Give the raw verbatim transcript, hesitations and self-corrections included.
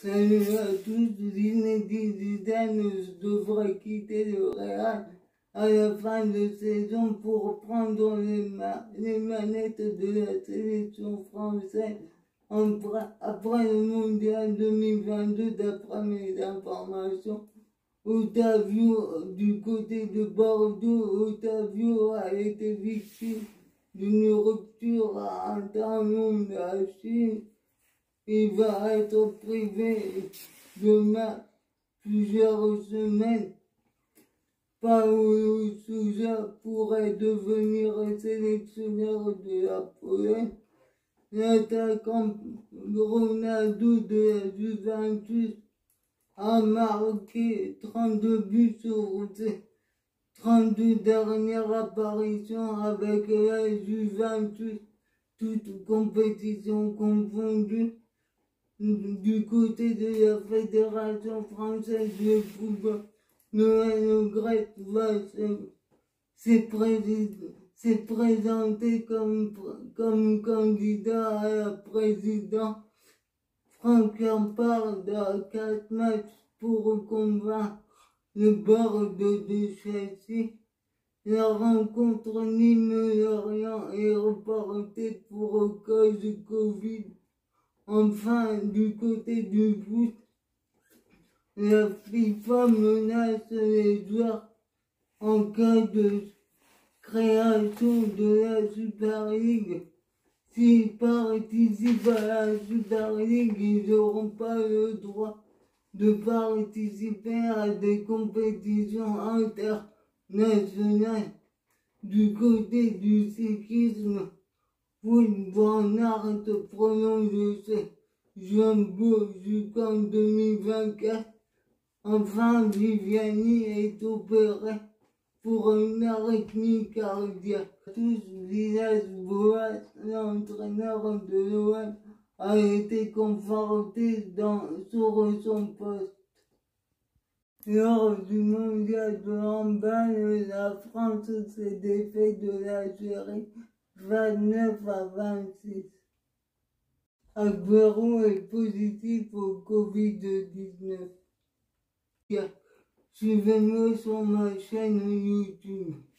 Salut à tous, Zinedine Zidane devrait quitter le Real à la fin de saison pour prendre les, ma les manettes de la sélection française après le mondial deux mille vingt-deux d'après mes informations. Otavio, du côté de Bordeaux, Otavio a été victime d'une rupture à un tendon d'Achille. Il va être privé demain plusieurs semaines. Paolo Sousa pourrait devenir sélectionneur de la Pologne. L'attaquant Ronaldo de la Juventus a marqué trente-deux buts sur ses trente-deux dernières apparitions avec la Juventus, toutes compétitions confondues. Du côté de la Fédération française de football, Noël Le Graët va s'est présenté comme, comme candidat à la présidence. Franck Lampard a quatre matchs pour convaincre le board de Chelsea. La rencontre Nîmes-Lorient est reportée pour cause de Covid. Enfin, du côté du foot, la FIFA menace les joueurs en cas de création de la Super League. S'ils participent à la Super League, ils n'auront pas le droit de participer à des compétitions internationales. Du côté du cyclisme, Wout van Aert prolonge ses jambes jusqu'en deux mille vingt-quatre. Enfin, Viviani est opéré pour une arythmie cardiaque. Tous, Villas-Boas, l'entraîneur de l'O M, a été conforté dans, sur son poste. Lors du mondial de handball, la France s'est défaite de l'Algérie vingt-neuf à vingt-six. Agüero est positif au Covid dix-neuf. Suivez-moi sur ma chaîne YouTube.